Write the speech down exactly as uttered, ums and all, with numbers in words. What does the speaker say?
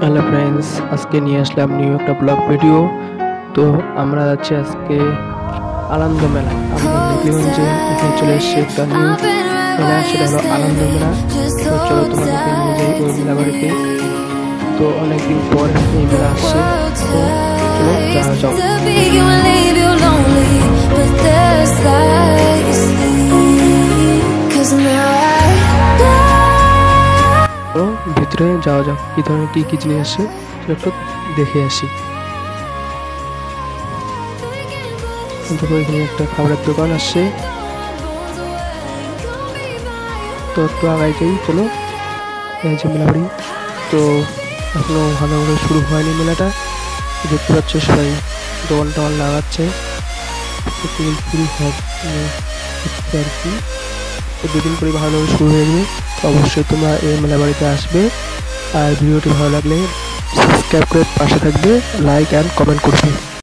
Hello friends, আজকে নিয়ে আসলাম নিউ একটা ব্লগ ভিডিও। তো আমরা যাচ্ছি আজকে আনন্দ মেলা। আমরা নেকলিগঞ্জে এখানে চলে এসেছি একটা নিউ মেলা, সেটা হলো আনন্দ মেলা। তো চলো তোমাদেরকে নিয়ে যাই ওই মেলা বাড়িতে। তো অনেকদিন পর এই মেলা আসছে, তো চলো যাওয়া যাও। ভিতরে যাওয়া যাক, কি ধরনের কি কি জিনিস আছে একটু দেখে আসি। দেখো এখানে একটা খাবারের দোকান আসছে, তো একটু আগাই যাই। চলো, এই যে মেলা বাড়ি। তো এখনো ভালো করে শুরু হয়নি মেলাটা, দেখতে পাচ্ছ সবাই দোকান টোকান লাগাচ্ছে। শুরু হবে আর কি, দুদিন পরে ভালোভাবে শুরু হয়ে যাবে। তো অবশ্যই তোমরা এই মেলা বাড়িতে আসবে, আর ভিডিওটি ভালো লাগলে সাবস্ক্রাইব করে পাশে থাকবে, লাইক অ্যান্ড কমেন্ট করবে।